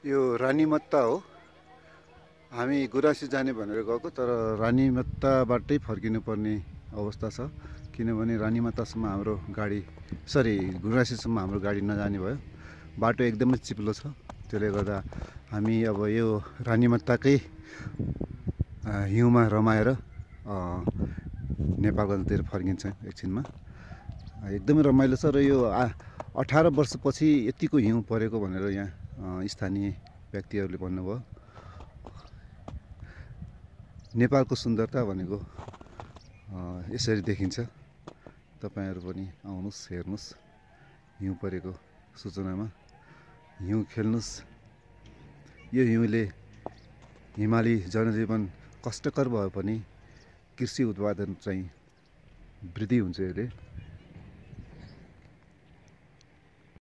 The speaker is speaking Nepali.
यो रानीमत्ता हो। हामी गुराँसी जाने भनेर गएको, तर रानीमत्ताबाटै फर्किनु पर्ने अवस्था छ। किनभने रानीमत्तासम्म हाम्रो गाडी गुराँसीसम्म हाम्रो गाडी नजाने भयो। बाटो एकदमै चिप्लो छ। त्यसले गर्दा हामी अब यो रानीमत्ताकै हिउँमा रमाएर नेपालतिर फर्किन्छ एकछिनमा। एकदमै रमाइलो छ। र यो 18 वर्षपछि यतिको हिउँ परेको भनेर यहाँ स्थानीय व्यक्तिहरूले भन्नुभयो। नेपालको सुन्दरता भनेको यसरी देखिन्छ। तपाईहरु पनि आउनुस्, हेर्नुस्। हिउँ परेको सूचनामा हिउँ खेल्नुस्। यो हिउँले हिमाली जनजीवन कष्टकर भए पनि कृषि उत्पादन चाहिँ वृद्धि हुन्छ। यसले